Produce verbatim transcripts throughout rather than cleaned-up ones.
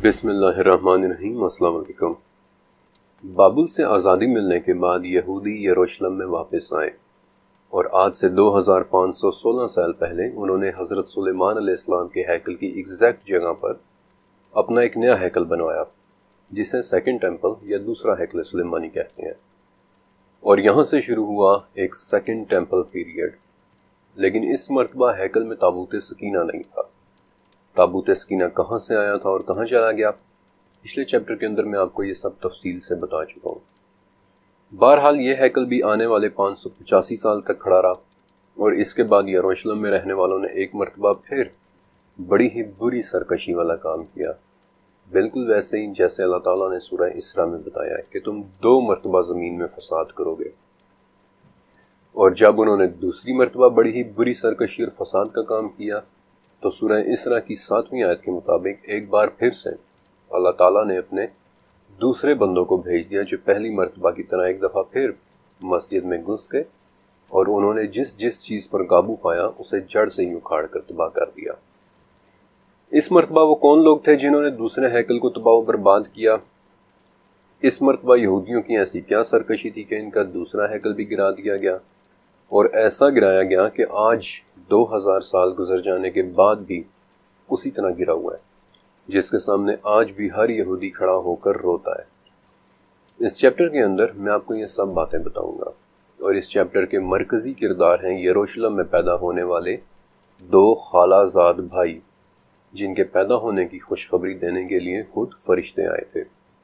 बिस्मिल्लाहिर्रहमानिर्रहीम। अस्सलाम वालेकुम। बाबुल से आज़ादी मिलने के बाद यहूदी यरूशलेम में वापस आए और आज से दो हज़ार पाँच सौ सोलह साल पहले उन्होंने हज़रत सुलेमान अलैहिस्सलाम के हैकल की एग्जैक्ट जगह पर अपना एक नया हैकल बनवाया, जिसे सेकंड टेंपल या दूसरा हैकल सुलेमानी कहते हैं। और यहाँ से शुरू हुआ एक सेकंड टेंपल पीरियड। लेकिन इस मरतबा हैकल में ताबूत सकीना नहीं था। ताबूत सकीना कहाँ से आया था और कहाँ चला गया, पिछले चैप्टर के अंदर मैं आपको ये सब तफसील से बता चुका हूँ। बहरहाल ये हैकल भी आने वाले पाँच सौ पचासी साल तक खड़ा रहा और इसके बाद यरूशलेम में रहने वालों ने एक मरतबा फिर बड़ी ही बुरी सरकशी वाला काम किया, बिल्कुल वैसे ही जैसे अल्लाह ताला ने सूरह इसरा में बताया है कि तुम दो मरतबा ज़मीन में फसाद करोगे। और जब उन्होंने दूसरी मरतबा बड़ी ही बुरी सरकशी और फसाद का काम किया तो सूरह इसरा की सातवीं आयत के मुताबिक एक बार फिर से अल्लाह ताला ने अपने दूसरे बंदों को भेज दिया, जो पहली मरतबा की तरह एक दफ़ा फिर मस्जिद में घुस गए और उन्होंने जिस जिस चीज़ पर काबू पाया उसे जड़ से ही उखाड़ कर तबाह कर दिया। इस मरतबा वो कौन लोग थे जिन्होंने दूसरे हैकल को तबाह बर्बाद किया? इस मरतबा यहूदियों की ऐसी क्या सरकशी थी कि इनका दूसरा हैकल भी गिरा दिया गया, और ऐसा गिराया गया कि आज दो हज़ार साल गुजर जाने के बाद भी उसी तरह गिरा हुआ है, जिसके सामने आज भी हर यहूदी खड़ा होकर रोता है। इस चैप्टर के अंदर मैं आपको ये सब बातें बताऊंगा और इस चैप्टर के मरकज़ी किरदार हैं यरूशलेम में पैदा होने वाले दो खालाजाद भाई, जिनके पैदा होने की खुशखबरी देने के लिए खुद फरिश्ते आए थे।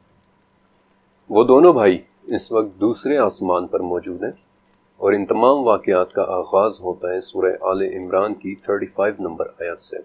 वो दोनों भाई इस वक्त दूसरे आसमान पर मौजूद हैं और इन तमाम वाक़यात का आगाज़ होता है सूरह आले इमरान की पैंतीस नंबर आयत से,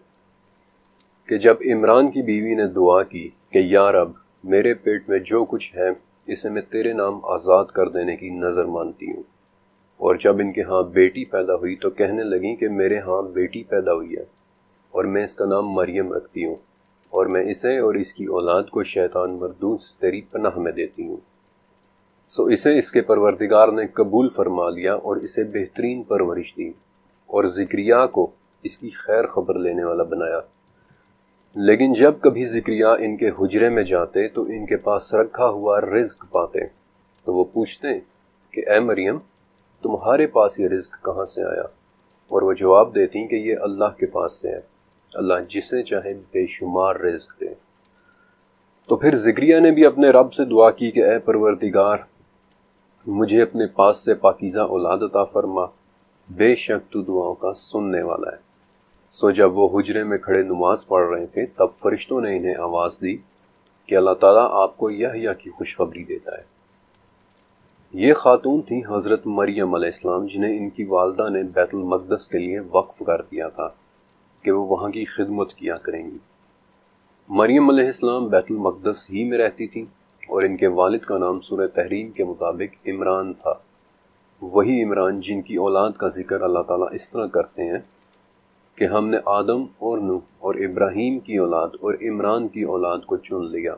कि जब इमरान की बीवी ने दुआ की कि या रब, मेरे पेट में जो कुछ है इसे मैं तेरे नाम आज़ाद कर देने की नज़र मानती हूँ। और जब इनके यहाँ बेटी पैदा हुई तो कहने लगी कि मेरे यहाँ बेटी पैदा हुई है और मैं इसका नाम मरियम रखती हूँ और मैं इसे और इसकी औलाद को शैतान मरदूद से तेरी पनाह में देती हूँ। सो इसे इसके परवरदिगार ने कबूल फरमा लिया और इसे बेहतरीन परवरिश दी और ज़िक्रिया को इसकी खैर खबर लेने वाला बनाया। लेकिन जब कभी ज़िक्रिया इनके हुजरे में जाते तो इनके पास रखा हुआ रिज़्क पाते तो वो पूछते कि ए मरियम, तुम्हारे पास ये रिज़्क कहाँ से आया? और वो जवाब देती कि ये अल्लाह के पास से है, अल्लाह जिसे चाहे बेशुमार रिज़्क दे। तो फिर ज़िक्रिया ने भी अपने रब से दुआ की कि ए परवरदिगार, मुझे अपने पास से पाकीज़ा औलाद अता फरमा, बेशक तू दुआओं का सुनने वाला है। सो जब वो हुजरे में खड़े नमाज पढ़ रहे थे तब फरिश्तों ने इन्हें आवाज़ दी कि अल्लाह ताला आपको यहया की खुशखबरी देता है। ये खातून थी हज़रत मरियम अलैहिस्सलाम, जिन्हें इनकी वालदा ने बैतुल मक़दस के लिए वक्फ़ कर दिया था कि वो वहाँ की खिदमत किया करेंगी। मरियम अलैहिस्सलाम बैतुल मक़दस ही में रहती थी और इनके वालिद का नाम सूरह तहरीम के मुताबिक इमरान था। वही इमरान जिनकी औलाद का जिक्र अल्लाह ताला इस तरह करते हैं कि हमने आदम और नूह और इब्राहीम की औलाद और इमरान की औलाद को चुन लिया।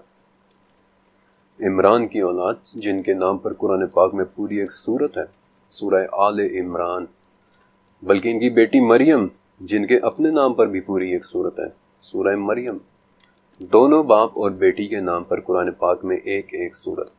इमरान की औलाद जिनके नाम पर कुरान पाक में पूरी एक सूरत है, सूरह आले इमरान, बल्कि इनकी बेटी मरियम जिनके अपने नाम पर भी पूरी एक सूरत है, सूरह मरियम। दोनों बाप और बेटी के नाम पर कुरान पाक में एक एक सूरत।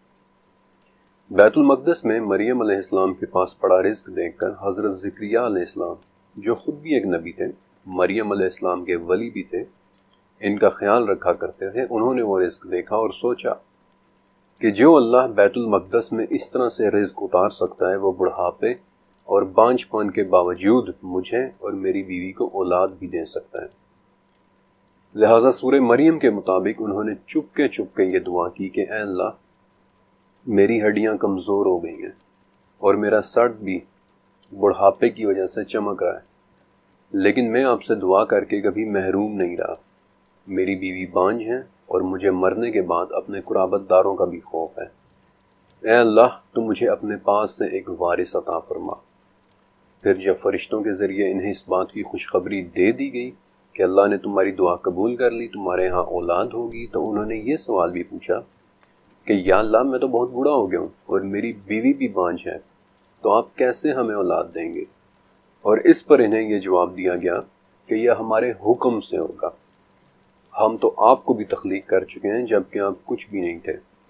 बैतुल मक़दस में मरियम अलैहिस्सलाम के पास पड़ा रिज़्क देखकर हज़रत ज़करिया अलैहिस्सलाम, जो ख़ुद भी एक नबी थे, मरियम अलैहिस्सलाम के वली भी थे, इनका ख्याल रखा करते थे, उन्होंने वो रिज़्क देखा और सोचा कि जो अल्लाह बैतुल मक़दस में इस तरह से रिज़्क उतार सकता है वो बुढ़ापे और बांझपन के बावजूद मुझे और मेरी बीवी को औलाद भी दे सकता है। लिहाजा सूरह मरियम के मुताबिक उन्होंने चुपके चुपके ये दुआ की कि ऐ अल्लाह, मेरी हड्डियाँ कमज़ोर हो गई हैं और मेरा सर भी बुढ़ापे की वजह से चमक रहा है, लेकिन मैं आपसे दुआ करके कभी महरूम नहीं रहा। मेरी बीवी बांझ है और मुझे मरने के बाद अपने कुराबतदारों का भी खौफ है। ऐ अल्लाह, तो मुझे अपने पास से एक वारिस अता फरमा। फिर जब फरिश्तों के ज़रिए इन्हें इस बात की खुशखबरी दे दी गई कि अल्लाह ने तुम्हारी दुआ कबूल कर ली, तुम्हारे यहाँ औलाद होगी, तो उन्होंने ये सवाल भी पूछा कि या अल्लाह, मैं तो बहुत बूढ़ा हो गया हूँ और मेरी बीवी भी बांझ है, तो आप कैसे हमें औलाद देंगे? और इस पर इन्हें यह जवाब दिया गया कि यह हमारे हुक्म से होगा। ہم تو آپ کو بھی تخلیق کر چکے ہیں جبکہ آپ کچھ بھی نہیں تھے۔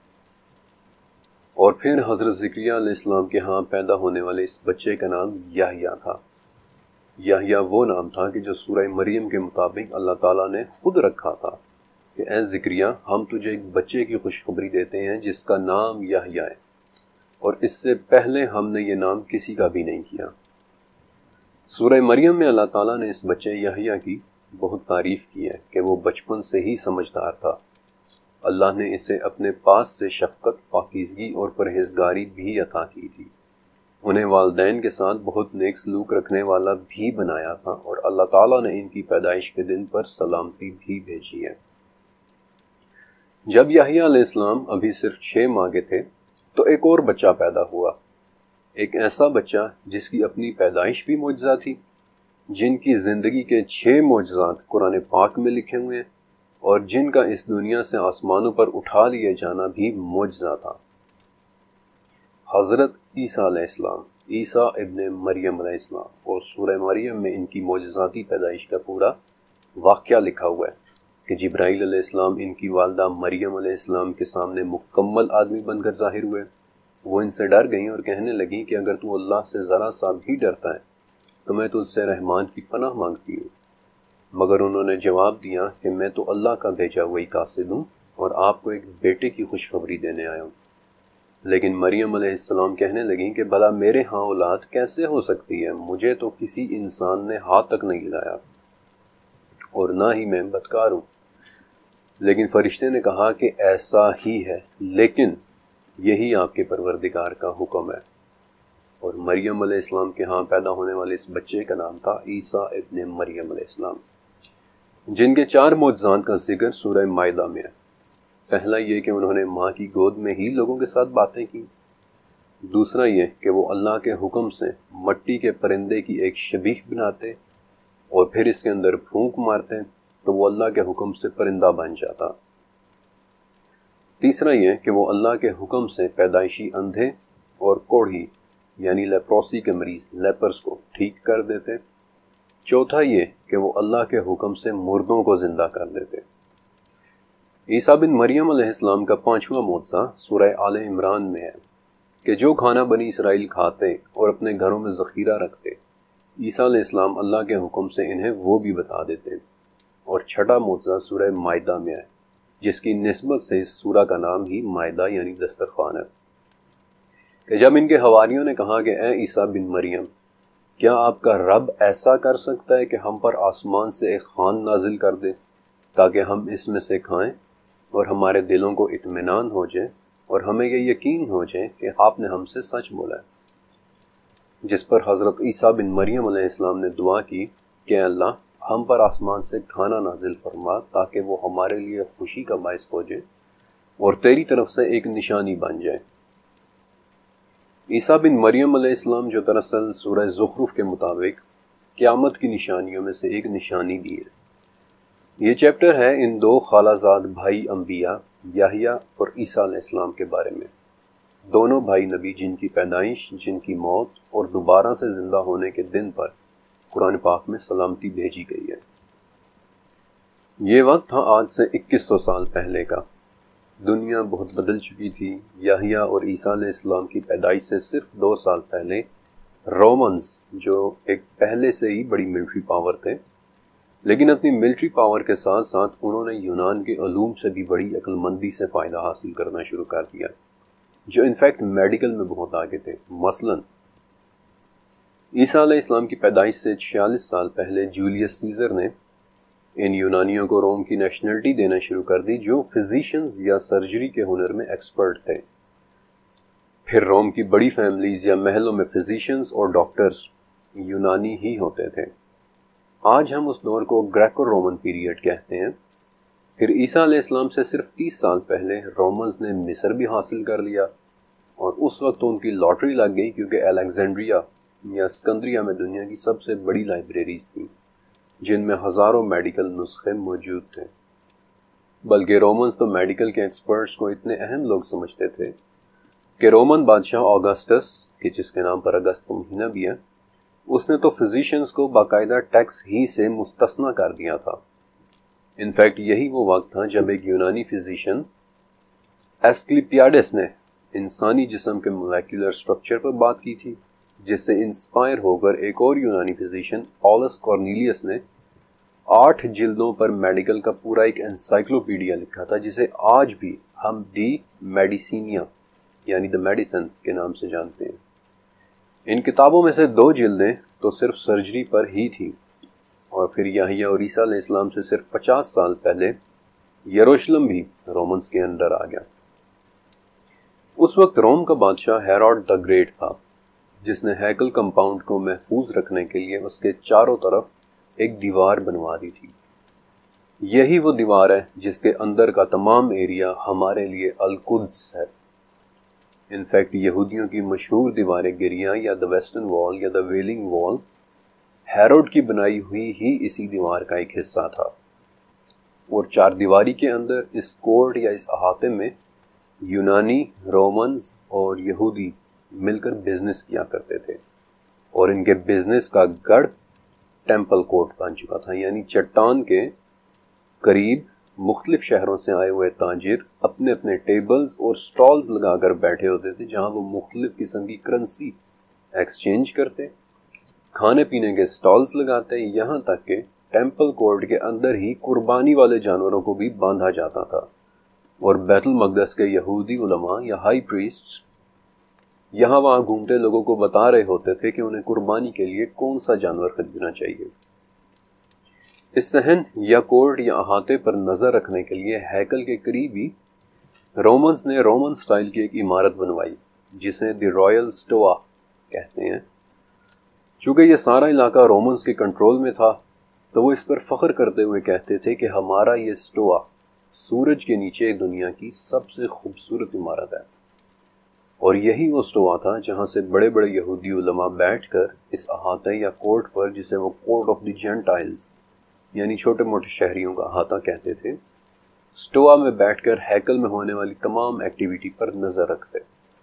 اور پھر حضرت زکریہ علیہ السلام کے ہاں پیدا ہونے والے اس بچے کا نام یحییٰ تھا۔ یحییٰ وہ نام تھا کہ جو سورہ مریم کے مطابق اللہ تعالیٰ نے خود رکھا تھا کہ اے زکریہ، ہم تجھے ایک بچے کی خوشخبری دیتے ہیں جس کا نام یحییٰ ہے، اور اس سے پہلے ہم نے یہ نام کسی کا بھی نہیں کیا۔ سورہ مریم میں اللہ تعالیٰ نے اس بچے یحییٰ کی بہت تعریف کی ہے کہ وہ بچپن سے ہی سمجھدار تھا۔ اللہ نے اسے اپنے پاس سے شفقت، پاکیزگی اور پرہیزگاری بھی عطا کی تھی۔ انہیں والدین کے ساتھ بہت نیک سلوک رکھنے والا بھی بنایا تھا، اور اللہ تعالیٰ نے ان کی پیدائش کے دن پر سلامتی بھی بھیجی ہے۔ جب یحییٰ علیہ السلام ابھی صرف چھ ماہ کے تھے تو ایک اور بچہ پیدا ہوا، ایک ایسا بچہ جس کی اپنی پیدائش بھی معجزہ تھی، جن کی زندگی کے چھ معجزات قرآن پاک میں لکھے ہوئے ہیں، اور جن کا اس دنیا سے آسمانوں پر اٹھا لیے جانا بھی معجزہ تھا۔ حضرت عیسیٰ علیہ السلام، عیسیٰ ابن مریم علیہ السلام، اور سورہ مریم میں ان کی معجزاتی پیدائش کا پورا واقعہ لکھا ہوا ہے کہ جبرائیل علیہ السلام ان کی والدہ مریم علیہ السلام کے سامنے مکمل آدمی بن کر ظاہر ہوئے۔ وہ ان سے ڈر گئیں اور کہنے لگیں کہ اگر تو اللہ سے ذرا سا بھی ڈرتا ہے تو میں تجھ سے رحمان کی پناہ مانگتی ہوں۔ مگر انہوں نے جواب دیا کہ میں تو اللہ کا بھیجا ہوئی قاصد ہوں اور آپ کو ایک بیٹے کی خوشخبری دینے آیا ہوں۔ لیکن مریم علیہ السلام کہنے لگیں کہ بھلا میرے ہاں اولاد کیسے ہو سکتی ہے؟ مجھے تو کسی انسان نے ہاتھ تک نہیں لگایا، اور نہ ہی میں بدکار ہوں۔ لیکن فرشتے نے کہا کہ ایسا ہی ہے، لیکن یہی آپ کے پروردگار کا حکم ہے۔ اور مریم علیہ السلام کے ہاں پیدا ہونے والے اس بچے کا نام تھا عیسیٰ ابن مریم علیہ السلام، جن کے چار معجزات کا ذکر سورہ مائدہ میں ہے۔ پہلا یہ کہ انہوں نے ماں کی گود میں ہی لوگوں کے ساتھ باتیں کی۔ دوسرا یہ کہ وہ اللہ کے حکم سے مٹی کے پرندے کی ایک شبیہ بناتے اور پھر اس کے اندر پھونک مارتے تو وہ اللہ کے حکم سے پرندہ بن جاتا۔ تیسرا یہ کہ وہ اللہ کے حکم سے پیدائشی اندھے اور کوڑھی یعنی لیپروسی کے مریض لیپرس کو ٹھیک کر دیتے۔ چوتھا یہ کہ وہ اللہ کے حکم سے مردوں کو زندہ کر دیتے۔ عیسیٰ بن مریم علیہ السلام کا پانچواں معجزہ سورہ آل عمران میں ہے کہ جو کھانا بنی اسرائیل کھاتے اور اپنے گھروں میں ذخیرہ رکھتے، عیسیٰ علیہ السلام اللہ کے حکم سے انہیں وہ بھی بتا دیتے۔ اور چھٹا معجزہ سورہ مائدہ میں ہے، جس کی نسبت سے اس سورہ کا نام ہی مائدہ یعنی دسترخوان ہے، کہ جب ان کے حواریوں نے کہا کہ اے عیسیٰ بن مریم، کیا آپ کا رب ایسا کر سکتا ہے کہ ہم پر آسمان سے ایک خوان نازل کر دے تاکہ ہم اس میں سے کھائیں اور ہمارے دلوں کو اطمینان ہو جائے اور ہمیں یہ یقین ہو جائے کہ آپ نے ہم سے سچ بولا ہے؟ جس پر حضرت عیسیٰ بن مریم علیہ السلام نے دعا کی کہ اے اللہ، ہم پر آسمان سے کھانا نازل فرما تاکہ وہ ہمارے لیے خوشی کا باعث ہو جائے اور تیری طرف سے ایک نشانی بن جائے۔ عیسیٰ بن مریم علیہ السلام جو دراصل سورہ زخرف کے مطابق قیامت کی نشانیوں میں سے ایک نشانی بھی ہے۔ یہ چیپٹر ہے ان دو خالہ زاد بھائی انبیاء یحییٰ اور عیسیٰ علیہ السلام کے بارے میں، دونوں بھائی نبی جن کی پیدائش، جن کی موت اور دوبارہ سے زندہ ہونے کے دن پر قرآن پاک میں سلامتی بھیجی گئی ہے۔ یہ وقت تھا آج سے اکیس سو سال پہلے کا۔ دنیا بہت بدل چکی تھی۔ یحییٰ اور عیسیٰ علیہ السلام کی پیدائش سے صرف دو سال پہلے رومنز، جو ایک پہلے سے ہی بڑی ملٹری پاور تھے، لیکن اپنی ملٹری پاور کے ساتھ ساتھ انہوں نے یونان کے علوم سے بھی بڑی عقل مندی سے فائدہ حاصل کرنا شروع کر دیا، جو انفیکٹ میڈیکل میں بہت آگے تھے۔ مثلاً عیسیٰ علیہ السلام کی پیدائش سے چھیالیس سال پہلے جولیس سیزر نے ان یونانیوں کو روم کی نیشنلٹی دینا شروع کر دی جو فزیشنز یا سرجری کے ہنر میں ایکسپرٹ تھے۔ پھر روم کی بڑی فیملیز یا محلوں میں فزیشنز اور ڈاکٹرز یونانی ہی ہوتے تھے۔ آج ہم اس دور کو گریکو رومن پیریڈ کہتے ہیں۔ پھر عیسیٰ علیہ السلام سے صرف تیس سال پہلے رومنز نے مصر بھی حاصل کر لیا، اور اس وقت ان کی لاٹری لگ گئی کیونکہ الیگزینڈریا یا اسکندریہ میں دنیا کی سب سے بڑی لائبریریز تھیں جن میں ہزاروں میڈیکل نسخے موجود تھے۔ بلکہ رومنز تو میڈیکل کے ایکسپرٹس کو اتنے اہم لوگ سمجھتے تھے کہ رومن بادشاہ آگسٹس، کہ جس کے نام پر اگست مہینہ بھی ہے، اس نے تو فزیشنز کو باقاعدہ ٹیکس ہی سے مستثنی کر دیا تھا۔ انفیکٹ یہی وہ وقت تھا جب ایک یونانی فزیشین ایسکلیپیاڈس نے انسانی جسم کے مولیکولر سٹرکچر پر بات کی تھی، جس سے انسپائر ہو کر ایک اور یونانی فزیشین پالس کارنیلیس نے آٹھ جلدوں پر میڈیکل کا پورا ایک انسائکلوپیڈیا لکھا تھا، جسے آج بھی ہم ڈی میڈیسینیا یعنی دا میڈیسن کے نام سے جانتے ہیں۔ ان کتابوں میں سے دو جلدیں تو صرف سرجری پر ہی تھی، اور پھر یحییٰ اور عیسیٰ علیہ السلام سے صرف پچاس سال پہلے یروشلم بھی رومنز کے اندر آ گیا۔ اس وقت روم کا بادشاہ ہیروڈ دا گریٹ تھا، جس نے ہیکل کمپاؤنڈ کو محفوظ رکھنے کے لیے اس کے چاروں طرف ایک دیوار بنوا دی تھی۔ یہی وہ دیوار ہے جس کے اندر کا تمام ایریا ہمارے لیے القدس ہے۔ انفیکٹ یہودیوں کی مشہور دیوار گریاں یا دا ویسٹرن وال یا دا ویلنگ وال ہیروڈ کی بنائی ہوئی ہی اسی دیوار کا ایک حصہ تھا، اور چار دیواری کے اندر اس کورٹ یا اس احاطے میں یونانی، رومنز اور یہودی مل کر بزنس کیا کرتے تھے، اور ان کے بزنس کا گڑھ ٹیمپل کورٹ بن چکا تھا، یعنی چٹان کے قریب مختلف شہروں سے آئے ہوئے تاجر اپنے اپنے ٹیبلز اور سٹالز لگا کر بیٹھے ہوتے تھے، جہاں وہ مختلف قسم کی کرنسی ایکسچینج کرتے، کھانے پینے کے سٹالز لگاتے، یہاں تک کہ ٹیمپل کورٹ کے اندر ہی قربانی والے جانوروں کو بھی باندھا جاتا تھا، اور بیت المقدس کے یہودی علماء یا ہائی پریسٹس یہاں وہاں گھومتے لوگوں کو بتا رہے ہوتے تھے کہ انہیں قربانی کے لیے کون سا جانور خریدنا چاہیے۔ اس صحن یا کورٹ یا احاطے پر نظر رکھنے کے لیے ہیکل کے قریب ہی رومنز نے رومن سٹائل کی ایک عمارت بنوائی، جسے دی رائل سٹوا کہتے ہیں۔ چونکہ یہ سارا علاقہ رومنز کے کنٹرول میں تھا، تو وہ اس پر فخر کرتے ہوئے کہتے تھے کہ ہمارا یہ سٹوا سورج کے نیچے دنیا کی سب سے خوبصورت عمارت ہے، اور یہی وہ سٹوا تھا جہاں سے بڑے بڑے یہودی علماء بیٹھ کر اس احاطے یا کورٹ پر، جسے وہ کورٹ آف دی جینٹائلز یعنی چھوٹے موٹے شہریوں کا احاطہ کہتے تھے، سٹوا میں بیٹھ کر ہیکل میں ہونے والی تمام ایکٹیویٹی پر نظر رکھتے۔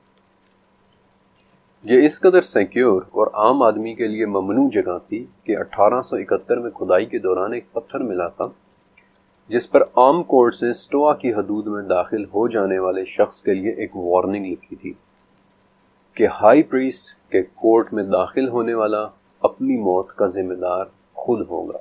یہ اس قدر سیکیور اور عام آدمی کے لیے ممنوع جگہ تھی کہ اٹھارہ سو اکہتر میں کھدائی کے دوران ایک پتھر ملا تھا، جس پر عام کورٹ سے سٹوا کی حدود میں داخل ہو جانے والے شخص کے لیے ایک وارننگ لکھی تھی کہ ہائی پریسٹ کے کورٹ میں داخل ہونے والا اپنی موت کا ذمہ دار خود ہوگا۔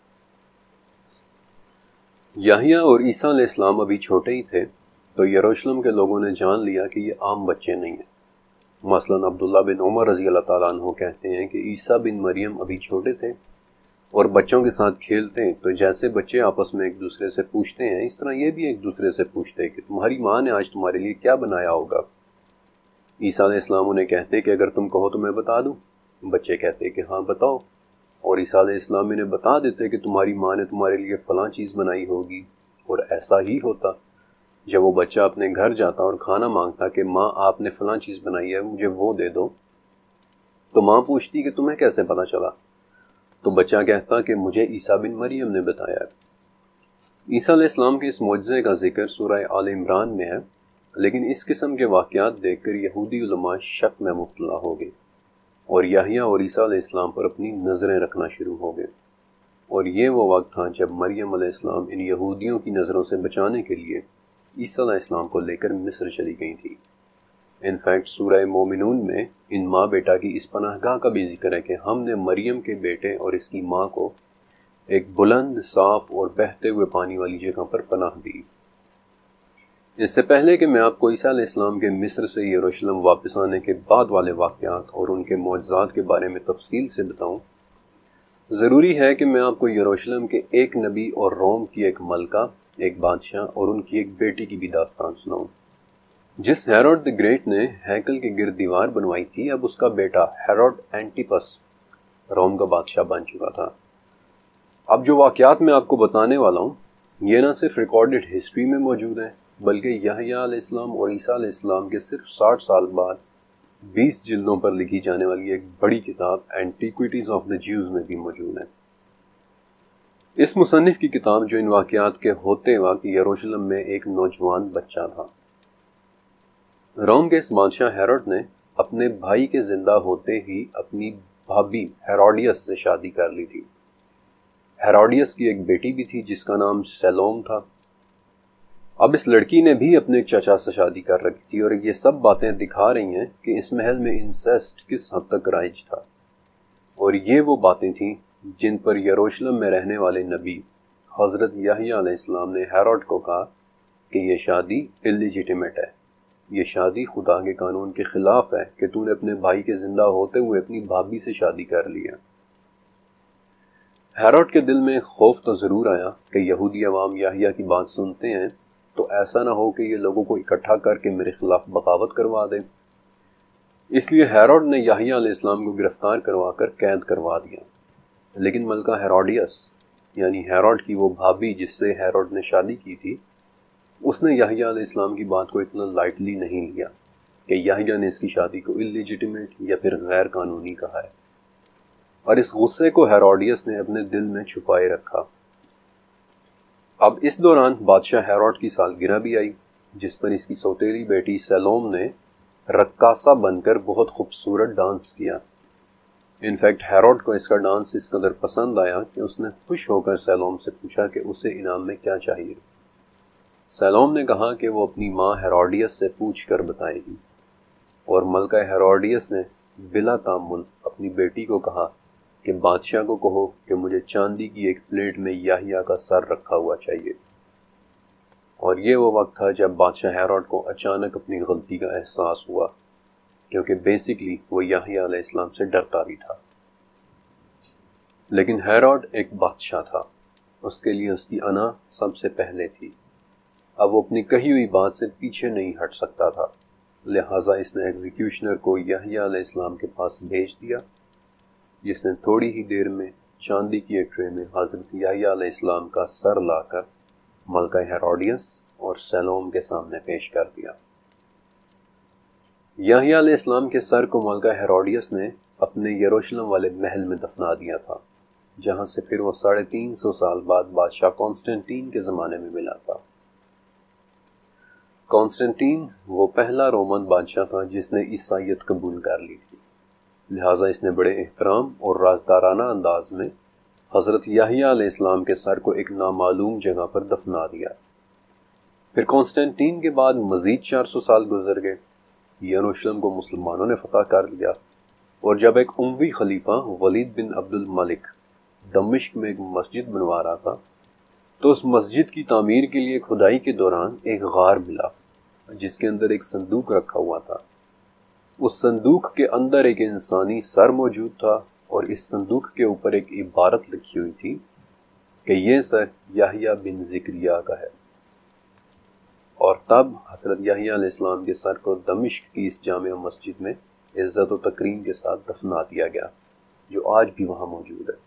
یحییٰ اور عیسیٰ علیہ السلام ابھی چھوٹے ہی تھے، تو یروشلم کے لوگوں نے جان لیا کہ یہ عام بچے نہیں ہیں۔ مثلاً عبداللہ بن عمر رضی اللہ تعالیٰ عنہ کہتے ہیں کہ عیسیٰ بن مریم ابھی چھوٹے تھے اور بچوں کے ساتھ کھیلتے، تو جیسے بچے آپس میں ایک دوسرے سے پوچھتے ہیں، اس طرح یہ بھی ایک دوسرے سے پوچھتے کہ تمہاری ماں نے آج تمہارے لیے کیا بنایا ہوگا۔ عیسیٰ علیہ السلام انہیں کہتے کہ اگر تم کہو تو میں بتا دوں۔ بچے کہتے کہ ہاں بتاؤ، اور عیسیٰ علیہ السلام انہیں بتا دیتے کہ تمہاری ماں نے تمہارے لیے فلاں چیز بنائی ہوگی، اور ایسا ہی ہوتا۔ جب وہ بچہ اپنے گھر جاتا اور کھانا مانگتا کہ ماں آپ نے فلاں چیز بنائی ہے مجھے وہ دے دو، تو ماں پوچھتی کہ تمہیں کیسے پتا چلا؟ تو بچہ کہتا کہ مجھے عیسیٰ بن مریم نے بتایا ہے۔ عیسیٰ علیہ السلام کے اس معجزے کا ذکر سورہ آل عمران میں ہے، لیکن اس قسم کے واقعات دیکھ کر یہودی علماء شک میں مبتلا ہو گئے، اور یحییٰ اور عیسیٰ علیہ السلام پر اپنی نظریں رکھنا شروع ہو گئے، اور یہ وہ وقت تھا جب مریم علیہ السلام ان یہودیوں کی نظروں سے بچانے کے لیے عیسیٰ علیہ السلام کو لے کر مصر چلی گئی تھی۔ انفیکٹ سورہ مومنون میں ان ماں بیٹا کی اس پناہ گاہ کا بھی ذکر ہے کہ ہم نے مریم کے بیٹے اور اس کی ماں کو ایک بلند، صاف اور بہتے ہوئے پانی والی جگہ پر پناہ دی۔ اس سے پہلے کہ میں آپ کو عیسیٰ علیہ السلام کے مصر سے یروشلم واپس آنے کے بعد والے واقعات اور ان کے معجزات کے بارے میں تفصیل سے بتاؤں، ضروری ہے کہ میں آپ کو یروشلم کے ایک نبی اور روم کی ایک ملکہ، ایک بادشاہ اور ان کی ایک بیٹی کی بھی داستان سناؤں۔ جس ہیروڈ دی گریٹ نے ہیکل کے گرد دیوار بنوائی تھی، اب اس کا بیٹا ہیروڈ اینٹیپس روم کا بادشاہ بن چکا تھا۔ اب جو واقعات میں آپ کو بتانے والا ہوں، یہ نہ صرف ریکارڈڈ ہسٹری میں موجود ہیں، بلکہ یحییٰ علیہ السلام اور عیسیٰ علیہ السلام کے صرف ساٹھ سال بعد بیس جلدوں پر لکھی جانے والی ایک بڑی کتاب اینٹیکویٹیز آف دی جیوز میں بھی موجود ہے۔ اس مصنف کی کتاب جو ان واقعات کے ہوتے وقت یروشلم میں ایک نوجوان بچہ تھا۔ روم کے اس بادشاہ ہیروڈ نے اپنے بھائی کے زندہ ہوتے ہی اپنی بھابھی ہیروڈیس سے شادی کر لی تھی۔ ہیروڈیس کی ایک بیٹی بھی تھی جس کا نام سیلوم تھا۔ اب اس لڑکی نے بھی اپنے ایک چچا سے شادی کر رکھی تھی، اور یہ سب باتیں دکھا رہی ہیں کہ اس محل میں انسیسٹ کس حد تک رائج تھا، اور یہ وہ باتیں تھیں جن پر یروشلم میں رہنے والے نبی حضرت یحییٰ علیہ السلام نے ہیروڈ کو کہا کہ یہ شادی الیجیٹیمیٹ ہے، یہ شادی خدا کے قانون کے خلاف ہے کہ تو نے اپنے بھائی کے زندہ ہوتے ہوئے اپنی بھابھی سے شادی کر لیا۔ ہیروڈ کے دل میں خوف تو ضرور آیا کہ یہودی عوام یحییٰ کی بات سنتے ہیں تو ایسا نہ ہو کہ یہ لوگوں کو اکٹھا کر کے میرے خلاف بغاوت کروا دے، اس لیے ہیروڈ نے یحییٰ علیہ السلام کو گرفتار کروا کر قید کروا دیا۔ لیکن ملکہ ہیروڈیس یعنی ہیروڈ کی وہ بھابھی جس سے ہیروڈ نے شادی کی تھی، اس نے یحییٰ علیہ السلام کی بات کو اتنا لائٹلی نہیں لیا کہ یحییٰ نے اس کی شادی کو اللیجیٹیمیٹ یا پھر غیر قانونی کہا ہے، اور اس غصے کو ہیروڈیس نے اپنے دل میں چھپائے رکھا۔ اب اس دوران بادشاہ ہیروڈ کی سالگرہ بھی آئی، جس پر اس کی سوتیلی بیٹی سیلوم نے رقاصہ بن کر بہت خوبصورت ڈانس کیا۔ انفیکٹ ہیروڈ کو اس کا ڈانس اس قدر پسند آیا کہ اس نے خوش ہو کر سیلوم سے پوچھا کہ اسے انعام میں کیا چاہیے۔ سیلوم نے کہا کہ وہ اپنی ماں ہیروڈیس سے پوچھ کر بتائے گی، اور ملکہ ہیروڈیس نے بلا تامل اپنی بیٹی کو کہا کہ بادشاہ کو کہو کہ مجھے چاندی کی ایک پلیٹ میں یحییٰ کا سر رکھا ہوا چاہیے۔ اور یہ وہ وقت تھا جب بادشاہ ہیروڈ کو اچانک اپنی غلطی کا احساس ہوا، کیونکہ بیسیکلی وہ یحییٰ علیہ السلام سے ڈرتا بھی تھا۔ لیکن ہیروڈ ایک بادشاہ تھا، اس کے لیے اس کی انا سب سے پہلے تھی۔ اب وہ اپنی کہی ہوئی بات سے پیچھے نہیں ہٹ سکتا تھا، لہٰذا اس نے ایگزیکیوشنر کو یحییٰ علیہ السلام کے پاس بھیج دیا، جس نے تھوڑی ہی دیر میں چاندی کی ایک ٹرے میں حضرت یحییٰ علیہ السلام کا سر لا کر ملکہ ہیروڈیس اور سیلوم کے سامنے پیش کر دیا۔ یحییٰ علیہ السلام کے سر کو ملکہ ہیروڈیس نے اپنے یروشلم والے محل میں دفنا دیا تھا، جہاں سے پھر وہ ساڑھے تین سو سال بعد بادشاہ کانسٹنٹین کے زمانے میں ملا تھا۔ کانسٹنٹین وہ پہلا رومن بادشاہ تھا جس نے عیسائیت قبول کر لی تھی، لہٰذا اس نے بڑے احترام اور رازدارانہ انداز میں حضرت یحییٰ علیہ السلام کے سر کو ایک نامعلوم جگہ پر دفنا دیا۔ پھر کانسٹنٹین کے بعد مزید چار سو سال گزر گئے، یروشلم کو مسلمانوں نے فتح کر لیا، اور جب ایک اموی خلیفہ ولید بن عبد الملک دمشق میں ایک مسجد بنوا رہا تھا تو اس مسجد کی تعمیر کے لیے کھدائی کے دوران ایک غار ملا جس کے اندر ایک صندوق رکھا ہوا تھا۔ اس صندوق کے اندر ایک انسانی سر موجود تھا، اور اس صندوق کے اوپر ایک عبارت لکھی ہوئی تھی کہ یہ سر یحییٰ بن زکریا کا ہے۔ اور تب حضرت یحییٰ علیہ السلام کے سر کو دمشق کی اس جامع مسجد میں عزت و تکریم کے ساتھ دفنا دیا گیا، جو آج بھی وہاں موجود ہے۔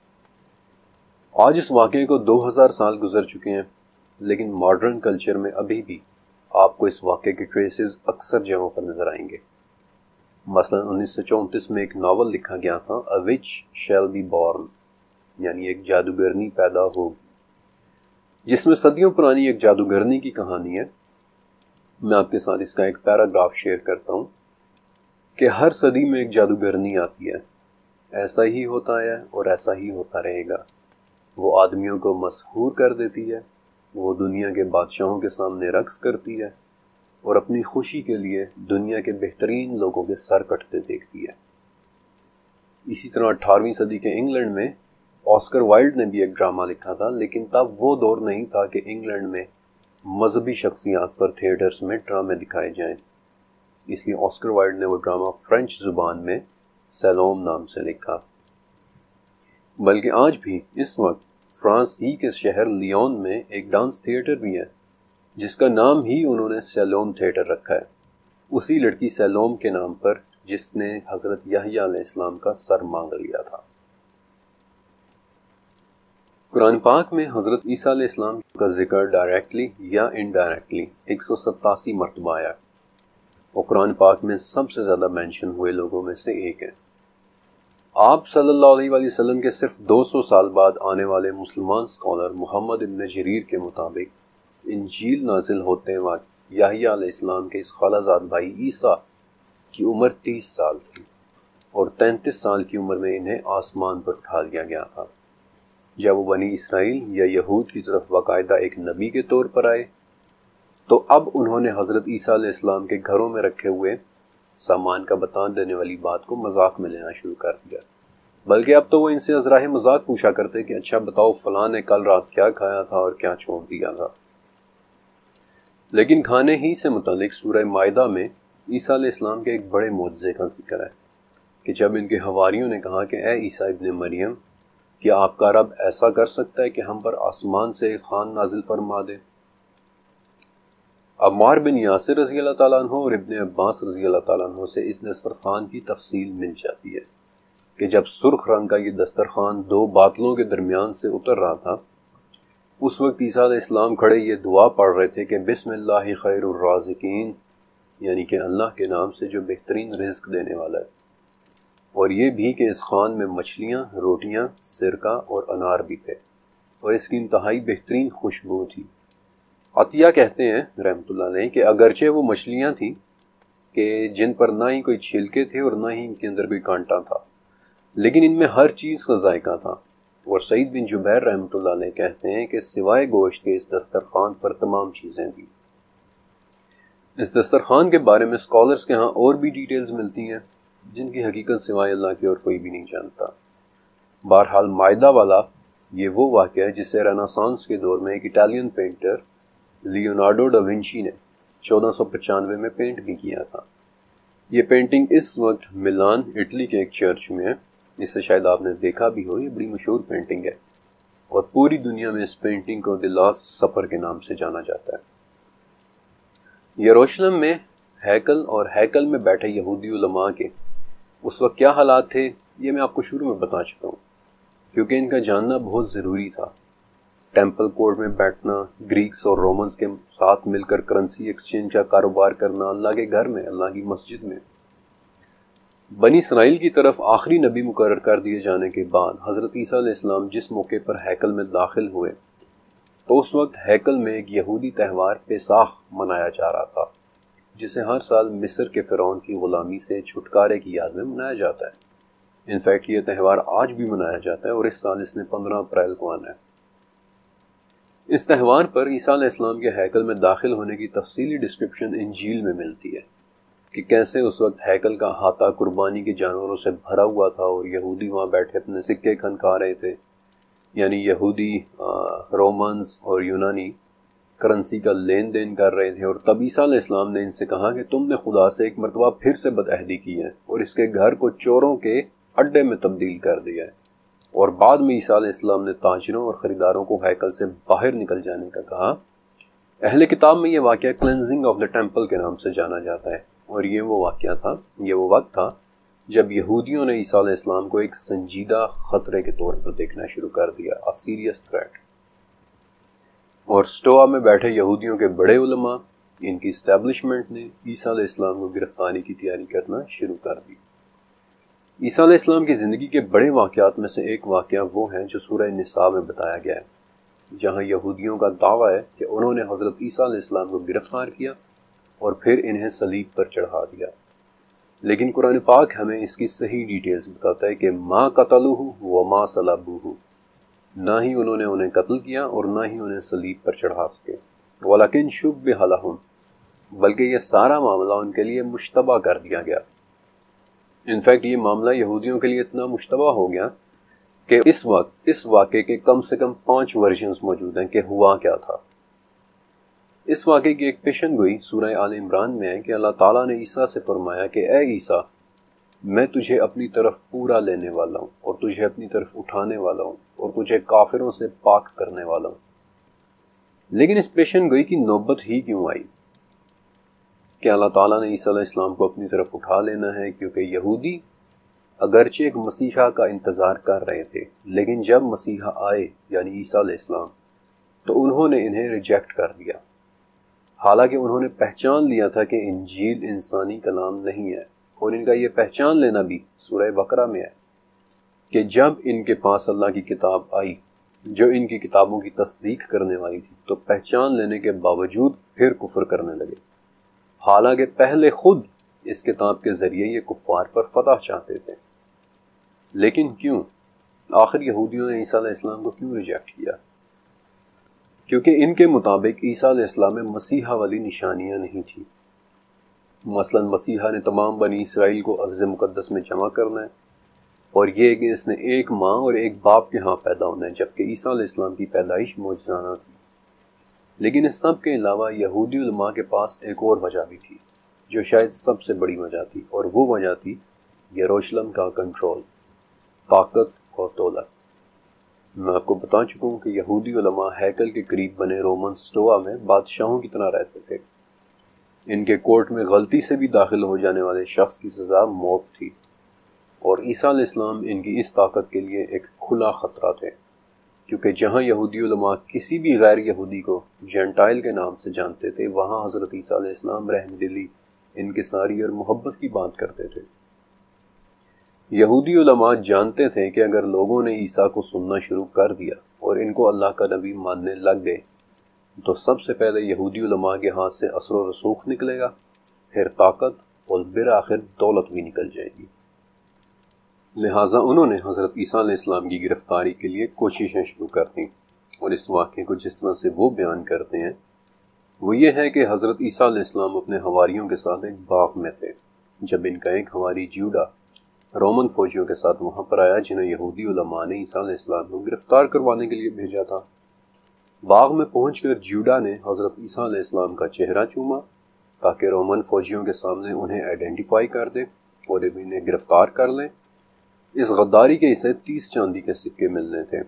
آج اس واقعے کو دو ہزار سال گزر چکے ہیں، لیکن ماڈرن کلچر میں ابھی بھی آپ کو اس واقعے کے ٹریسز اکثر جگہوں پر نظر آئیں گے۔ مثلا انیس سو چونتیس میں ایک ناول لکھا گیا تھا A Witch Shall Be Born، یعنی ایک جادوگرنی پیدا ہوگی، جس میں صدیوں پرانی ایک جادوگرنی کی کہانی ہے۔ میں آپ کے ساتھ اس کا ایک پیراگراف شیئر کرتا ہوں کہ ہر صدی میں ایک جادوگرنی آتی ہے، ایسا ہی ہوتا ہے اور ایسا ہی ہوتا رہے گا۔ وہ آدمیوں کو مسحور کر دیتی ہے، وہ دنیا کے بادشاہوں کے سامنے رقص کرتی ہے، اور اپنی خوشی کے لیے دنیا کے بہترین لوگوں کے سر کٹتے دیکھتی ہے۔ اسی طرح اٹھارہویں صدی کے انگلینڈ میں آسکر وائلڈ نے بھی ایک ڈرامہ لکھا تھا، لیکن تب وہ دور نہیں تھا کہ انگلینڈ میں مذہبی شخصیات پر تھیٹرز میں ڈرامے دکھائے جائیں، اس لیے آسکر وائلڈ نے وہ ڈرامہ فرینچ زبان میں سیلوم نام سے لکھا۔ بلکہ آج بھی اس وقت فرانس ہی کے شہر لیون میں ایک ڈانس تھیٹر بھی ہے جس کا نام ہی انہوں نے سیلوم تھیٹر رکھا ہے، اسی لڑکی سیلوم کے نام پر جس نے حضرت یحییٰ علیہ السلام کا سر مانگ لیا تھا۔ قرآن پاک میں حضرت عیسیٰ علیہ السلام کا ذکر ڈائریکٹلی یا انڈائریکٹلی ایک سو ستاسی مرتبہ آیا، اور قرآن پاک میں سب سے زیادہ مینشن ہوئے لوگوں میں سے ایک ہے۔ آپ صلی اللہ علیہ وآلہ وسلم کے صرف دو سو سال بعد آنے والے مسلمان اسکالر محمد ابن جریر کے مطابق انجیل نازل ہوتے وقت یحییٰ علیہ السلام کے اس خالہ زاد بھائی عیسیٰ کی عمر تیس سال تھی، اور تینتیس سال کی عمر میں انہیں آسمان پر اٹھا لیا گیا تھا۔ جب وہ بنی اسرائیل یا یہود کی طرف باقاعدہ ایک نبی کے طور پر آئے تو اب انہوں نے حضرت عیسیٰ علیہ السلام کے گھروں میں رکھے ہوئے سامان کا بتان دینے والی بات کو مذاق میں لینا شروع کر دیا، بلکہ اب تو وہ ان سے ازراہ مذاق پوچھا کرتے کہ اچھا بتاؤ فلاں نے کل رات کیا کھایا تھا اور کیا چھوڑ دیا تھا۔ لیکن کھانے ہی سے متعلق سورہ مائدہ میں عیسیٰ علیہ السلام کے ایک بڑے معجزے کا ذکر ہے کہ جب ان کے حواریوں نے کہا کہ اے عیسیٰ ابن مریم، کیا آپ کا رب ایسا کر سکتا ہے کہ ہم پر آسمان سے ایک خوان نازل فرما دے؟ عمار بن یاسر رضی اللہ تعالیٰ عنہ اور ابن عباس رضی اللہ تعالیٰ عنہ سے اس دسترخوان کی تفصیل مل جاتی ہے کہ جب سرخ رنگ کا یہ دسترخوان دو باتلوں کے درمیان سے اتر رہا تھا، اس وقت عیسیٰ علیہ السلام کھڑے یہ دعا پڑھ رہے تھے کہ بسم اللہ خیر الرازقین، یعنی کہ اللہ کے نام سے جو بہترین رزق دینے والا ہے، اور یہ بھی کہ اس خوان میں مچھلیاں، روٹیاں، سرکہ اور انار بھی تھے اور اس کی انتہائی بہترین خوشبو تھی۔ عطیہ کہتے ہیں رحمۃ اللہ علیہ کہ اگرچہ وہ مچھلیاں تھیں کہ جن پر نہ ہی کوئی چھلکے تھے اور نہ ہی ان کے اندر کوئی کانٹا تھا، لیکن ان میں ہر چیز کا ذائقہ تھا۔ اور سعید بن جبیر رحمۃ اللہ علیہ کہتے ہیں کہ سوائے گوشت کے اس دسترخوان پر تمام چیزیں تھیں۔ اس دسترخوان کے بارے میں اسکالرس کے ہاں اور بھی ڈیٹیلز ملتی ہیں جن کی حقیقت سوائے اللہ کی اور کوئی بھی نہیں جانتا۔ بہرحال مائدہ والا یہ وہ واقعہ ہے جسے رینیسانس کے دور میں ایک Italian painter Leonardo da Vinci نے چودہ سو پچانوے میں پینٹ بھی کیا تھا۔ یہ پینٹنگ اس وقت ملان اٹلی کے ایک چرچ میں ہے، اس سے شاید آپ نے دیکھا بھی ہو، یہ بڑی مشہور پینٹنگ ہے اور پوری دنیا میں اس پینٹنگ کو دی لاسٹ سپر کے نام سے جانا جاتا ہے۔ یروشلم میں ہیکل اور ہیکل میں بیٹھے یہودی علماء کے اس وقت کیا حالات تھے یہ میں آپ کو شروع میں بتا چکا ہوں، کیونکہ ان کا جاننا بہت ضروری تھا۔ ٹیمپل کورٹ میں بیٹھنا، گریکس اور رومنز کے ساتھ مل کر کرنسی ایکسچینج کا کاروبار کرنا، اللہ کے گھر میں، اللہ کی مسجد میں۔ بنی اسرائیل کی طرف آخری نبی مقرر کر دیے جانے کے بعد حضرت عیسیٰ علیہ السلام جس موقع پر ہیکل میں داخل ہوئے تو اس وقت ہیکل میں ایک یہودی تہوار پیساخ منایا جا رہا تھا، جسے ہر سال مصر کے فرعون کی غلامی سے چھٹکارے کی یاد میں منایا جاتا ہے۔ انفیکٹ یہ تہوار آج بھی منایا جاتا ہے اور اس سال اس نے پندرہ اپریل کو آنا ہے۔ اس تہوار پر عیسیٰ علیہ السلام کے ہیکل میں داخل ہونے کی تفصیلی ڈسکرپشن انجیل میں ملتی ہے کہ کیسے اس وقت ہیکل کا احاطہ قربانی کے جانوروں سے بھرا ہوا تھا اور یہودی وہاں بیٹھے اپنے سکے کھنکھا رہے تھے، یعنی یہودی، رومنز اور یونانی کرنسی کا لین دین کر رہے تھے۔ اور تب عیسیٰ علیہ السلام نے ان سے کہا کہ تم نے خدا سے ایک مرتبہ پھر سے بدعہدی کی ہے اور اس کے گھر کو چوروں کے اڈے میں تبدیل کر دیا ہے۔ اور بعد میں عیسیٰ علیہ السلام نے تاجروں اور خریداروں کو ہیکل سے باہر نکل جانے کا کہا۔ اہل کتاب میں یہ واقعہ کلینزنگ آف دا ٹیمپل کے نام سے جانا جاتا ہے، اور یہ وہ واقعہ تھا، یہ وہ وقت تھا جب یہودیوں نے عیسیٰ علیہ السلام کو ایک سنجیدہ خطرے کے طور پر دیکھنا شروع کر دیا، a serious threat۔ اور سٹوا میں بیٹھے یہودیوں کے بڑے علماء، ان کی اسٹیبلشمنٹ نے عیسیٰ علیہ السلام کو گرفتاری کی تیاری کرنا شروع کر دی۔ عیسیٰ علیہ السلام کی زندگی کے بڑے واقعات میں سے ایک واقعہ وہ ہیں جو سورہ نساء میں بتایا گیا ہے، جہاں یہودیوں کا دعویٰ ہے کہ انہوں نے حضرت عیسیٰ علیہ السلام کو گرفتار کیا اور پھر انہیں صلیب پر چڑھا دیا، لیکن قرآن پاک ہمیں اس کی صحیح ڈیٹیلز بتاتا ہے کہ ما قتلوہ وما صلبوہ، نہ ہی انہوں نے انہیں قتل کیا اور نہ ہی انہیں صلیب پر چڑھا سکے، ولیکن شبہ لہم، بلکہ یہ سارا معاملہ ان کے لیے مشتبہ کر دیا گیا۔ انفیکٹ یہ معاملہ یہودیوں کے لیے اتنا مشتبہ ہو گیا کہ اس وقت اس واقعے کے کم سے کم پانچ ورژنز موجود ہیں کہ ہوا کیا تھا۔ اس واقعے کی ایک پیشن گوئی سورہ آل عمران میں ہے کہ اللہ تعالیٰ نے عیسیٰ سے فرمایا کہ اے عیسیٰ، میں تجھے اپنی طرف پورا لینے والا ہوں اور تجھے اپنی طرف اٹھانے والا ہوں اور تجھے کافروں سے پاک کرنے والا ہوں۔ لیکن اس پیشن گوئی کی نوبت ہی کیوں آئی کہ اللہ تعالیٰ نے عیسیٰ علیہ السلام کو اپنی طرف اٹھا لینا ہے؟ کیونکہ یہودی اگرچہ ایک مسیحا کا انتظار کر رہے تھے، لیکن جب مسیحا آئے یعنی عیسیٰ علیہ السلام تو انہوں نے انہیں ریجیکٹ کر دیا، حالانکہ انہوں نے پہچان لیا تھا کہ انجیل انسانی کلام نہیں ہے۔ اور ان کا یہ پہچان لینا بھی سورہ بقرہ میں ہے کہ جب ان کے پاس اللہ کی کتاب آئی جو ان کی کتابوں کی تصدیق کرنے والی تھی تو پہچان لینے کے باوجود پھر کفر کرنے لگے، حالانکہ پہلے خود اس کتاب کے ذریعے یہ کفار پر فتح چاہتے تھے۔ لیکن کیوں؟ آخر یہودیوں نے عیسیٰ علیہ السلام کو کیوں ریجیکٹ کیا؟ کیونکہ ان کے مطابق عیسیٰ علیہ السلام میں مسیحا والی نشانیاں نہیں تھیں۔ مثلا مسیحا نے تمام بنی اسرائیل کو عزیز مقدس میں جمع کرنا ہے، اور یہ کہ اس نے ایک ماں اور ایک باپ کے ہاں پیدا ہونا ہے، جبکہ عیسیٰ علیہ السلام کی پیدائش معجزانہ تھی۔ لیکن اس سب کے علاوہ یہودی علماء کے پاس ایک اور وجہ بھی تھی، جو شاید سب سے بڑی وجہ تھی، اور وہ وجہ تھی یروشلم کا کنٹرول، طاقت اور دولت۔ میں آپ کو بتا چکا ہوں کہ یہودی علماء ہیکل کے قریب بنے رومن سٹوا میں بادشاہوں کی طرح رہتے تھے۔ ان کے کورٹ میں غلطی سے بھی داخل ہو جانے والے شخص کی سزا موت تھی، اور عیسیٰ علیہ السلام ان کی اس طاقت کے لیے ایک کھلا خطرہ تھے، کیونکہ جہاں یہودی علماء کسی بھی غیر یہودی کو جینٹائل کے نام سے جانتے تھے، وہاں حضرت عیسیٰ علیہ السلام رحم دلی، انکساری اور محبت کی بات کرتے تھے۔ یہودی علماء جانتے تھے کہ اگر لوگوں نے عیسیٰ کو سننا شروع کر دیا اور ان کو اللہ کا نبی ماننے لگ گئے، تو سب سے پہلے یہودی علماء کے ہاتھ سے اثر و رسوخ نکلے گا، پھر طاقت اور بالآخر دولت بھی نکل جائے گی۔ لہٰذا انہوں نے حضرت عیسیٰ علیہ السلام کی گرفتاری کے لیے کوششیں شروع کر دیں، اور اس واقعے کو جس طرح سے وہ بیان کرتے ہیں وہ یہ ہے کہ حضرت عیسیٰ علیہ السلام اپنے حواریوں کے ساتھ ایک باغ میں تھے، جب ان کا ایک حواری جیوڈا رومن فوجیوں کے ساتھ وہاں پر آیا، جنہیں یہودی علماء نے عیسیٰ علیہ السلام کو گرفتار کروانے کے لیے بھیجا تھا۔ باغ میں پہنچ کر جیوڈا نے حضرت عیسیٰ علیہ السلام کا چہرہ چوما تاکہ رومن فوجیوں کے سامنے انہیں آئیڈینٹیفائی کر دے اور انہیں گرفتار کر لیں۔ اس غداری کے اسے تیس چاندی کے سکے ملنے تھے۔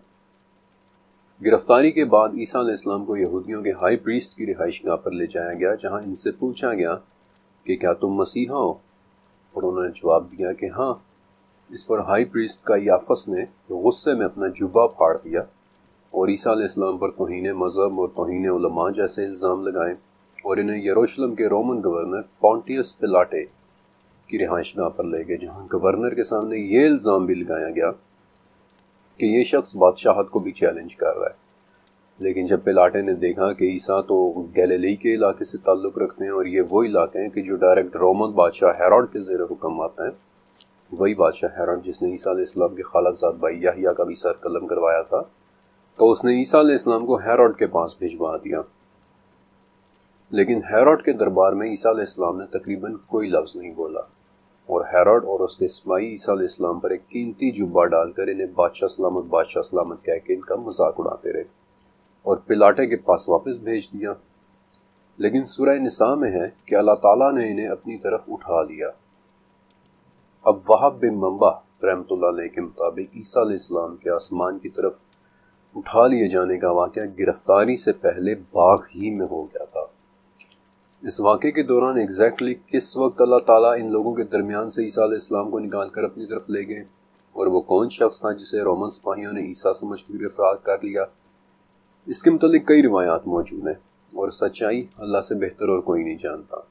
گرفتاری کے بعد عیسیٰ علیہ السلام کو یہودیوں کے ہائی پریسٹ کی رہائش گاہ پر لے جایا گیا، جہاں ان سے پوچھا گیا کہ کیا تم مسیحا ہو، اور انہوں نے جواب دیا کہ ہاں۔ اس پر ہائی پریسٹ کا یافس نے غصے میں اپنا جبہ پھاڑ دیا اور عیسیٰ علیہ السلام پر توہین مذہب اور توہین علماء جیسے الزام لگائے، اور انہیں یروشلم کے رومن گورنر پونٹیس پلاٹے کی رہائش گاہ پر لے گئے، جہاں گورنر کے سامنے یہ الزام بھی لگایا گیا کہ یہ شخص بادشاہت کو بھی چیلنج کر رہا ہے۔ لیکن جب پلاٹے نے دیکھا کہ عیسیٰ تو گیلیلی کے علاقے سے تعلق رکھتے ہیں، اور یہ وہ علاقے ہیں کہ جو ڈائریکٹ رومن بادشاہ ہیروڈ کے زیر حکم آتا ہے، وہی بادشاہ ہیروڈ جس نے عیسیٰ علیہ السلام کے خالق زاد بھائی یحییٰ کا بھی سر قلم کروایا تھا، تو اس نے عیسیٰ علیہ السلام کو ہیروڈ کے پاس بھجوا دیا۔ لیکن ہیروڈ کے دربار میں عیسیٰ علیہ السلام نے تقریباً کوئی لفظ نہیں بولا، اور ہیروڈ اور اس کے سپاہی عیسیٰ علیہ السلام پر ایک قیمتی جبہ ڈال کر انہیں بادشاہ سلامت بادشاہ سلامت کہہ کے ان کا مذاق اڑاتے رہے اور پلاٹے کے پاس واپس بھیج دیا۔ لیکن سورہ نساء میں ہے کہ اللہ تعالیٰ نے انہیں اپنی طرف اٹھا لیا۔ اب وہب بن منبع رحمۃ اللہ علیہ کے مطابق عیسیٰ علیہ السلام کے آسمان کی طرف اٹھا لیے جانے کا واقعہ گرفتاری سے پہلے باغ ہی میں ہو گیا تھا۔ اس واقعے کے دوران ایگزیکٹلی کس وقت اللہ تعالیٰ ان لوگوں کے درمیان سے عیسیٰ علیہ السلام کو نکال کر اپنی طرف لے گئے، اور وہ کون شخص تھا جسے رومن سپاہیوں نے عیسیٰ سمجھ کر گرفتار کر لیا، اس کے متعلق کئی روایات موجود ہیں، اور سچائی اللہ سے بہتر اور کوئی نہیں جانتا۔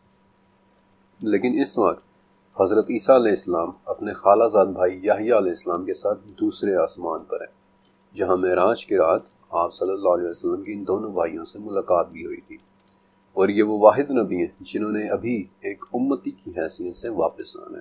لیکن اس وقت حضرت عیسیٰ علیہ السلام اپنے خالہ زاد بھائی یحییٰ علیہ السلام کے ساتھ دوسرے آسمان پر ہیں، جہاں معراج کی رات آپ صلی اللہ علیہ وسلم کی ان دونوں بھائیوں سے ملاقات بھی ہوئی تھی، اور یہ وہ واحد نبی ہیں جنہوں نے ابھی ایک امتی کی حیثیت سے واپس آنا ہے۔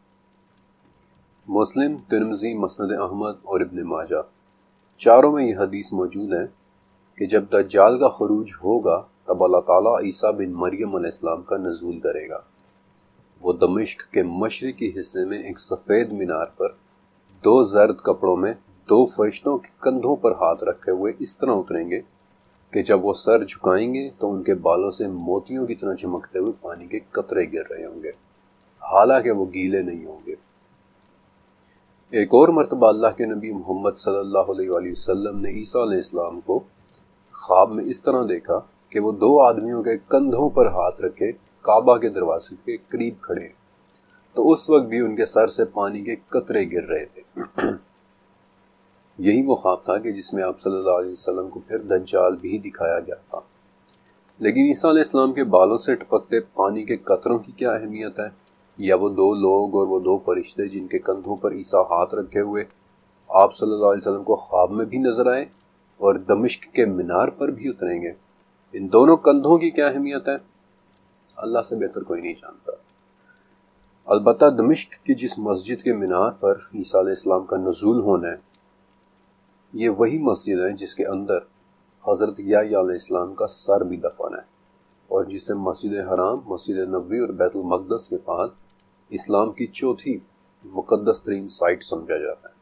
مسلم، ترمذی، مسند احمد اور ابن ماجہ چاروں میں یہ حدیث موجود ہے کہ جب دجال کا خروج ہوگا تب اللہ تعالیٰ عیسیٰ بن مریم علیہ السلام کا نزول کرے گا۔ وہ دمشق کے مشرقی حصے میں ایک سفید مینار پر دو زرد کپڑوں میں دو فرشتوں کے کندھوں پر ہاتھ رکھے ہوئے اس طرح اتریں گے کہ جب وہ سر جھکائیں گے تو ان کے بالوں سے موتیوں کی طرح چمکتے ہوئے پانی کے قطرے گر رہے ہوں گے، حالانکہ وہ گیلے نہیں ہوں گے۔ ایک اور مرتبہ اللہ کے نبی محمد صلی اللہ علیہ وآلہ وسلم نے عیسیٰ علیہ السلام کو خواب میں اس طرح دیکھا کہ وہ دو آدمیوں کے کندھوں پر ہاتھ رکھے کعبہ کے دروازے کے قریب کھڑے، تو اس وقت بھی ان کے سر سے پانی کے قطرے گر رہے تھے۔ یہی وہ خواب تھا کہ جس میں آپ صلی اللہ علیہ وسلم کو پھر دجال بھی دکھایا گیا تھا۔ لیکن عیسیٰ علیہ السلام کے بالوں سے ٹپکتے پانی کے قطروں کی کیا اہمیت ہے؟ یا وہ دو لوگ اور وہ دو فرشتے جن کے کندھوں پر عیسیٰ ہاتھ رکھے ہوئے آپ صلی اللہ علیہ وسلم کو خواب میں بھی نظر آئے اور دمشق کے مینار پر بھی اتریں گے، ان دونوں کندھوں کی کیا اہمیت ہے؟ اللہ سے بہتر کوئی نہیں جانتا۔ البتہ دمشق کی جس مسجد کے مینار پر عیسیٰ علیہ السلام کا نزول ہونا ہے یہ وہی مسجد ہے جس کے اندر حضرت یحییٰ علیہ السلام کا سر بھی دفن ہے، اور جسے مسجد حرام، مسجد نبوی اور بیت المقدس کے بعد اسلام کی چوتھی مقدس ترین سائٹ سمجھا جاتا ہے۔